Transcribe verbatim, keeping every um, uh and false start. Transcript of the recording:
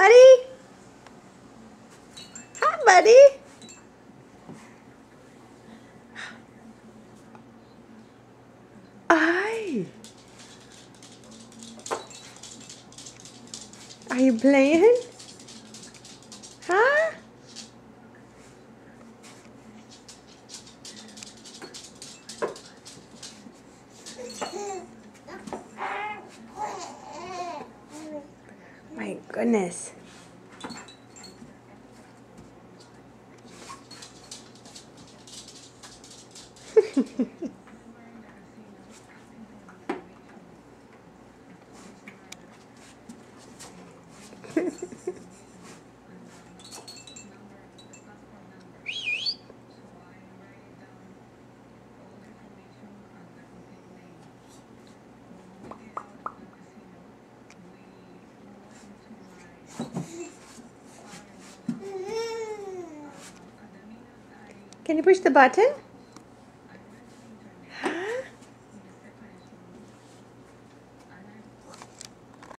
buddy. Hi, buddy. Hi. Are you playing? Huh? My goodness. Can you push the button?